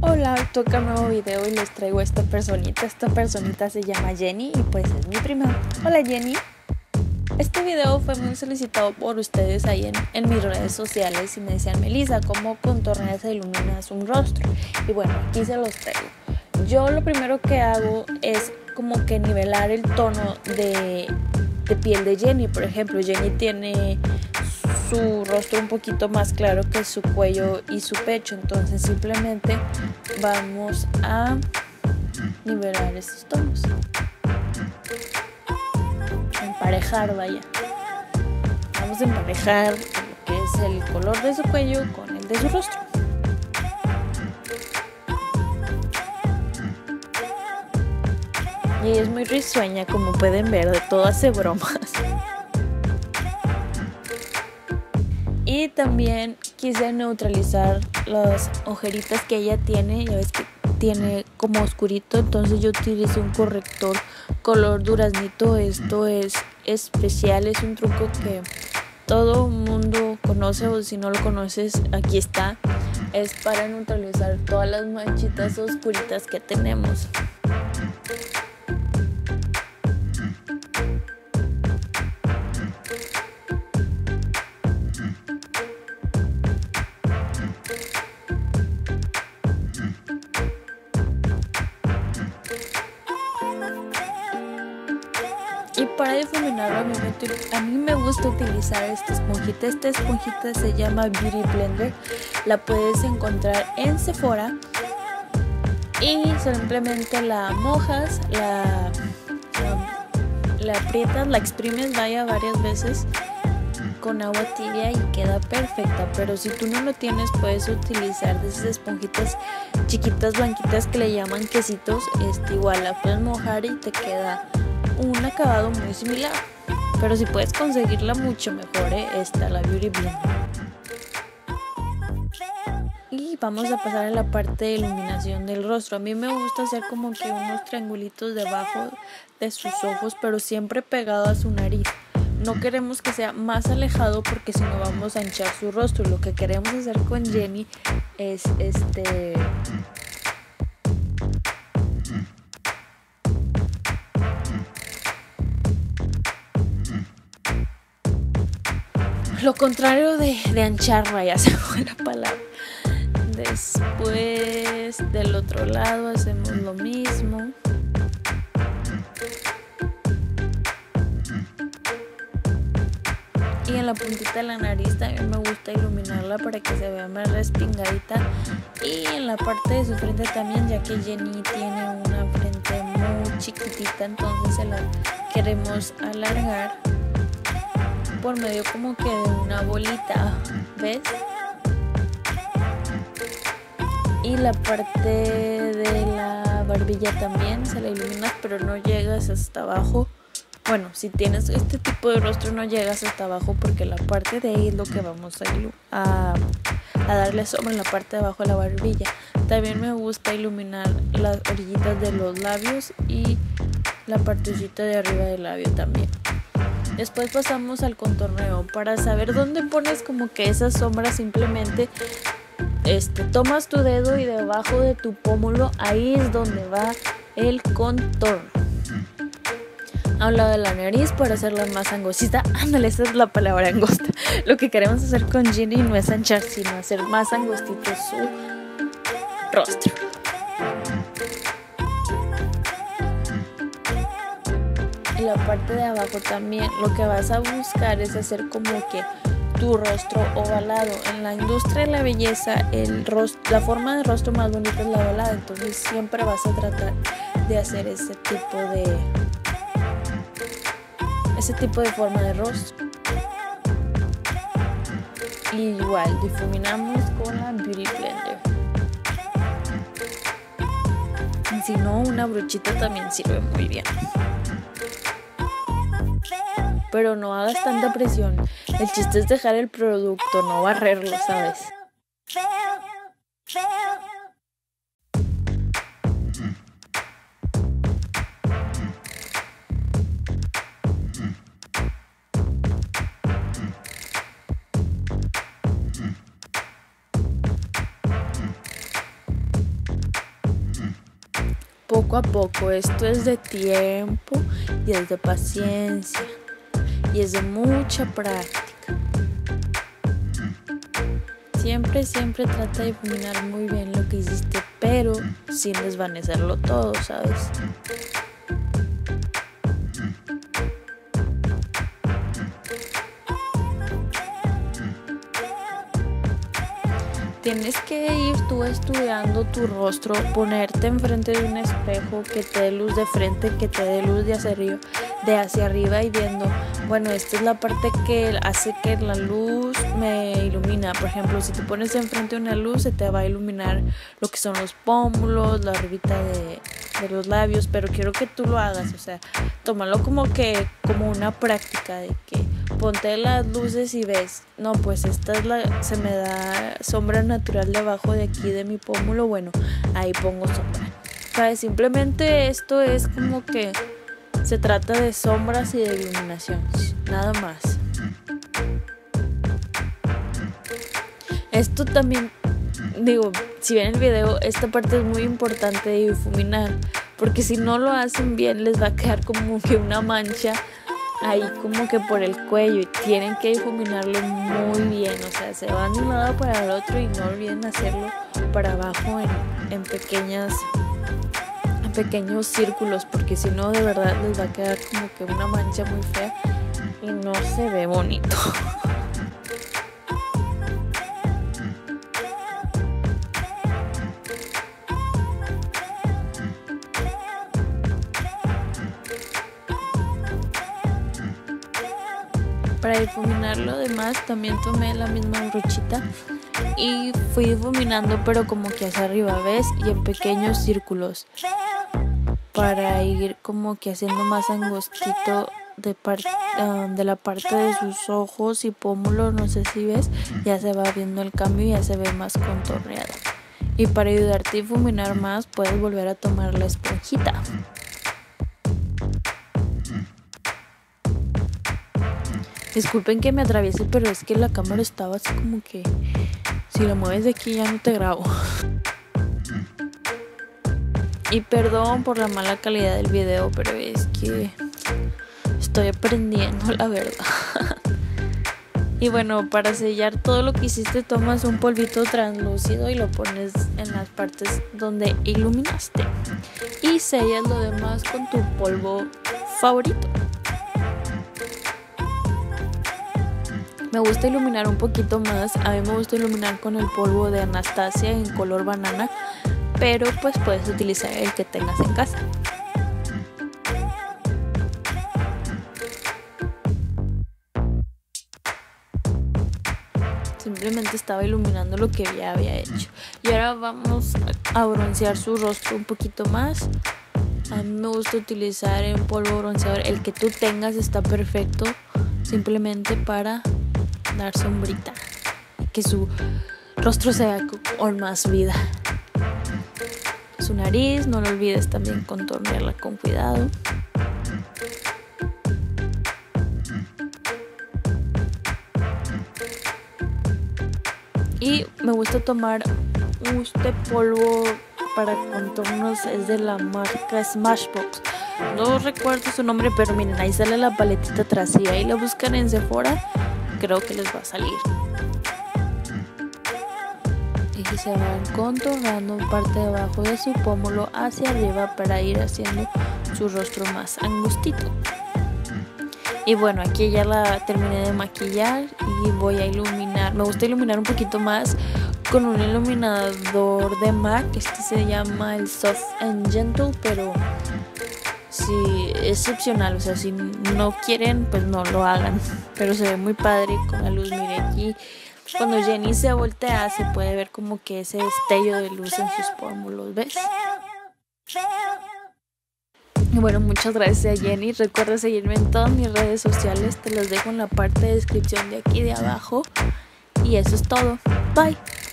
Hola, hoy toca un nuevo video y les traigo a esta personita. Esta personita se llama Jenny y pues es mi prima. Hola Jenny. Este video fue muy solicitado por ustedes ahí en mis redes sociales y me decían: Melissa, ¿cómo contorneas e iluminas un rostro? Y bueno, aquí se los traigo. Yo lo primero que hago es como que nivelar el tono de piel de Jenny. Por ejemplo, Jenny tiene su rostro un poquito más claro que su cuello y su pecho, entonces simplemente vamos a nivelar estos tonos, emparejar, vaya, vamos a emparejar lo que es el color de su cuello con el de su rostro. Y ella es muy risueña, como pueden ver, de todo hace bromas. Y también quise neutralizar las ojeritas que ella tiene. Ya ves que tiene como oscurito, entonces yo utilicé un corrector color duraznito. Esto es especial, es un truco que todo mundo conoce, o si no lo conoces, aquí está. Es para neutralizar todas las manchitas oscuritas que tenemos. Y para difuminarlo a mí me gusta utilizar esta esponjita. Esta esponjita se llama Beauty Blender. La puedes encontrar en Sephora. Y simplemente la mojas, la aprietas, la exprimes varias veces con agua tibia y queda perfecta. Pero si tú no lo tienes, puedes utilizar de esas esponjitas chiquitas blanquitas que le llaman quesitos. Igual la puedes mojar y te queda un acabado muy similar, pero si puedes conseguirla mucho mejor, esta, la Beauty Blender. Y vamos a pasar a la parte de iluminación del rostro. A mí me gusta hacer como que unos triangulitos debajo de sus ojos, pero siempre pegado a su nariz. No queremos que sea más alejado porque si no vamos a hinchar su rostro. Lo que queremos hacer con Jenny es lo contrario de anchar, vaya, se fue la palabra. Después del otro lado hacemos lo mismo. Y en la puntita de la nariz también me gusta iluminarla para que se vea más respingadita. Y en la parte de su frente también, ya que Jenny tiene una frente muy chiquitita, entonces se la queremos alargar por medio como que de una bolita, ¿ves? Y la parte de la barbilla también se la iluminas, pero no llegas hasta abajo. Bueno, si tienes este tipo de rostro no llegas hasta abajo, porque la parte de ahí es lo que vamos a darle sombra, en la parte de abajo de la barbilla. También me gusta iluminar las orillitas de los labios y la partecita de arriba del labio también. Después pasamos al contorneo. Para saber dónde pones como que esas sombras, simplemente tomas tu dedo y debajo de tu pómulo, ahí es donde va el contorno. A un lado de la nariz para hacerla más angostita. Ándale, esa es la palabra, angosta. Lo que queremos hacer con Jenny no es anchar, sino hacer más angostito su rostro. En la parte de abajo también lo que vas a buscar es hacer como que tu rostro ovalado. En la industria de la belleza, la forma de rostro más bonita es la ovalada, entonces siempre vas a tratar de hacer ese tipo de forma de rostro. Y igual difuminamos con la Beauty Blender. Si no, una brochita también sirve muy bien. Pero no hagas tanta presión. El chiste es dejar el producto, no barrerlo, ¿sabes? poco a poco. Esto es de tiempo y es de paciencia y es de mucha práctica. Siempre trata de difuminar muy bien lo que hiciste, pero sin desvanecerlo todo, ¿sabes? Tienes que ir tú estudiando tu rostro, ponerte enfrente de un espejo que te dé luz de frente, que te dé luz de hacia arriba y viendo, bueno, esta es la parte que hace que la luz me ilumina. Por ejemplo, si te pones enfrente de una luz, se te va a iluminar lo que son los pómulos, la orbita de los labios, pero quiero que tú lo hagas, o sea, tómalo como una práctica de que ponte las luces y ves, no, pues esta es se me da sombra natural debajo de aquí de mi pómulo, bueno, ahí pongo sombra. ¿Sabes? Simplemente esto es como que se trata de sombras y de iluminación, nada más. Esto también, si ven el video, esta parte es muy importante de difuminar, porque si no lo hacen bien les va a quedar como que una mancha ahí como que por el cuello y tienen que difuminarlo muy bien, o sea, se van de un lado para el otro y no olviden hacerlo para abajo en pequeños círculos, porque si no de verdad les va a quedar como que una mancha muy fea y no se ve bonito. Para difuminar lo demás también tomé la misma brochita y fui difuminando pero como que hacia arriba, ¿ves? Y en pequeños círculos para ir como que haciendo más angostito de la parte de sus ojos y pómulos, no sé si ves, ya se va viendo el cambio y ya se ve más contorneado. Y para ayudarte a difuminar más puedes volver a tomar la esponjita. Disculpen que me atraviese, pero es que la cámara estaba así como que si la mueves de aquí ya no te grabo. Y perdón por la mala calidad del video, pero es que estoy aprendiendo, la verdad. Y bueno, para sellar todo lo que hiciste, tomas un polvito translúcido y lo pones en las partes donde iluminaste. Y sellas lo demás con tu polvo favorito. Me gusta iluminar un poquito más, a mí me gusta iluminar con el polvo de Anastasia en color banana, pero pues puedes utilizar el que tengas en casa. Simplemente estaba iluminando lo que ya había hecho. Y ahora vamos a broncear su rostro un poquito más. A mí me gusta utilizar el polvo bronceador, el que tú tengas está perfecto, simplemente para dar sombrita y que su rostro se vea con más vida. Su nariz, no lo olvides también contornearla con cuidado. Y me gusta tomar este polvo para contornos, es de la marca Smashbox. No recuerdo su nombre, pero miren, ahí sale la paletita atrás y ahí la buscan en Sephora, creo que les va a salir. Y se van contornando parte de abajo de su pómulo hacia arriba para ir haciendo su rostro más angustito. Y bueno, aquí ya la terminé de maquillar y voy a iluminar. Me gusta iluminar un poquito más con un iluminador de MAC. Este se llama el Soft and Gentle, pero si es opcional, o sea, si no quieren, pues no lo hagan. Pero se ve muy padre con la luz. Mire aquí, cuando Jenny se voltea, se puede ver como que ese destello de luz en sus pómulos, ¿ves? Y bueno, muchas gracias a Jenny. Recuerda seguirme en todas mis redes sociales. Te las dejo en la parte de descripción de aquí de abajo. Y eso es todo. Bye.